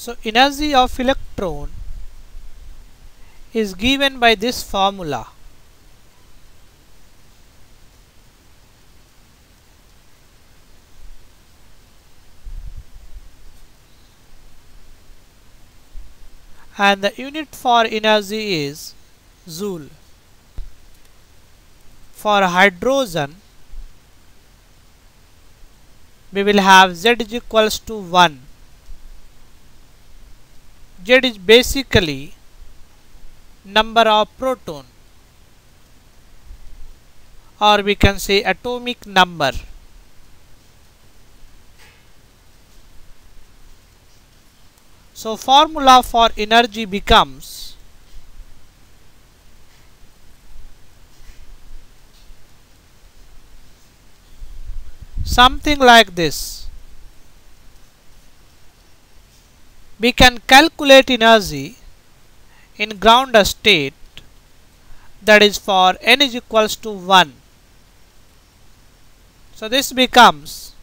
So energy of electron is given by this formula. And the unit for energy is joule. For hydrogen, we will have Z is equals to 1. Z is basically number of proton, or we can say atomic number. So formula for energy becomes something like this. We can calculate energy in ground state, that is for n is equals to 1. So this becomes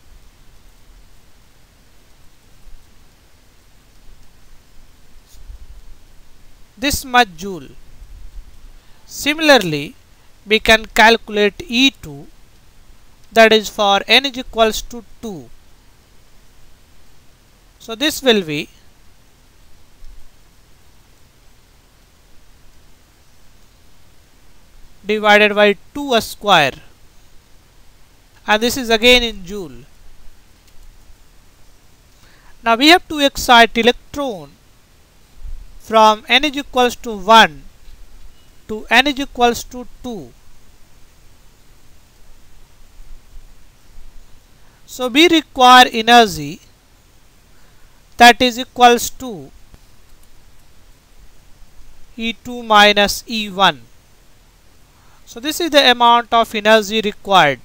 this much joule. Similarly, we can calculate E2, that is for n is equals to 2. So this will be divided by 2 square, and this is again in joule. Now we have to excite electron from n is equals to 1 to n is equals to 2. So we require energy that is equals to E2 minus E1. So this is the amount of energy required.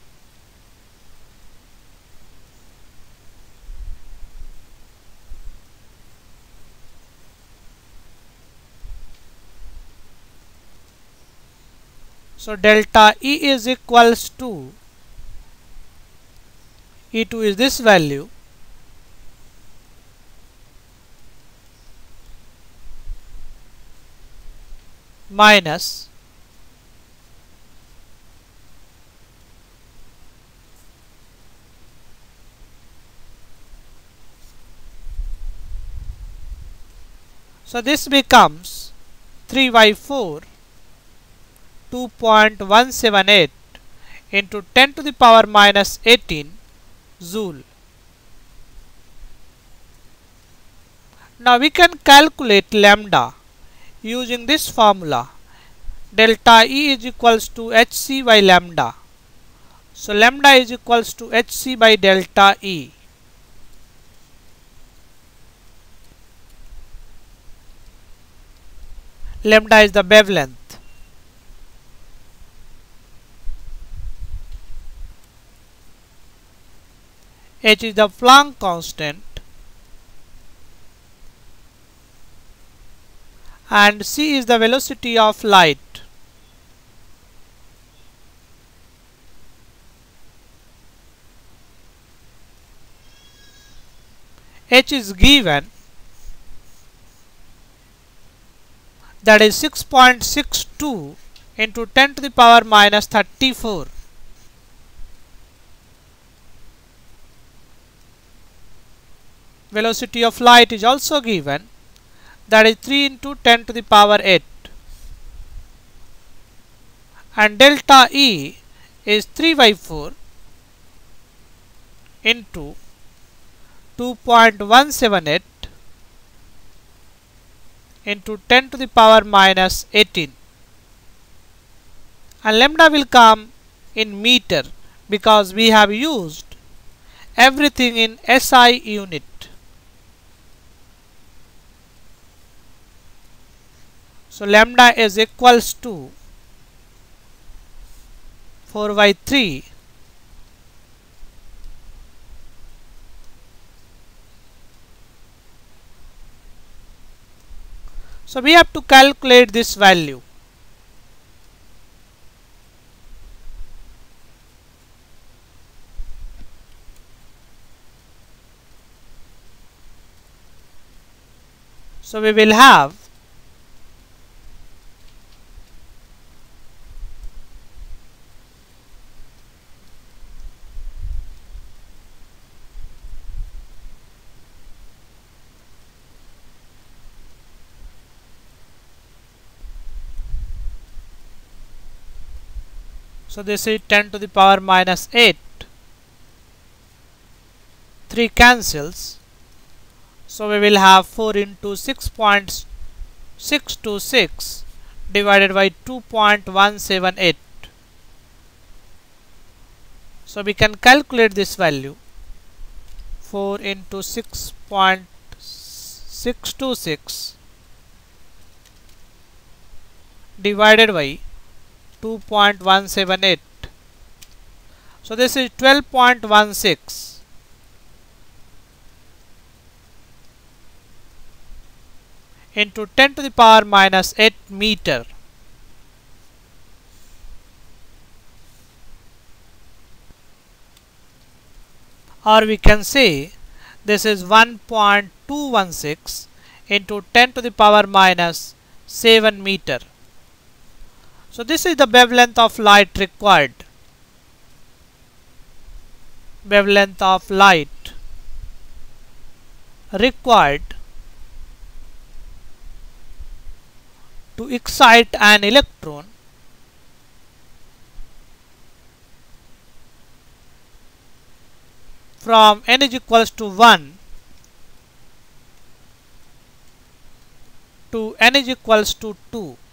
So delta E is equals to E2 is this value minus so this becomes 3 by 4 2.178 into 10 to the power minus 18 joule. Now we can calculate lambda using this formula. Delta E is equals to Hc by lambda. So lambda is equals to Hc by delta E. Lambda is the wavelength. H is the Planck constant, and c is the velocity of light. H is given, that is 6.62 into 10 to the power minus 34. Velocity of light is also given, that is 3 into 10 to the power 8. And delta E is 3 by 4 into 2.178 into 10 to the power minus 18. And lambda will come in meter because we have used everything in SI unit. So lambda is equals to 4 by 3 So we have to calculate this value. So we will have so this is 10 to the power minus 8. 3 cancels. So we will have 4 into 6.626 divided by 2.178. So we can calculate this value. 4 into 6.626 divided by 2.178. So this is 12.16 into 10 to the power minus 8 meter. Or we can say this is 1.216 into 10 to the power minus 7 meter. So this is the wavelength of light required. Wavelength of light required to excite an electron from n is equals to 1 to n is equals to 2.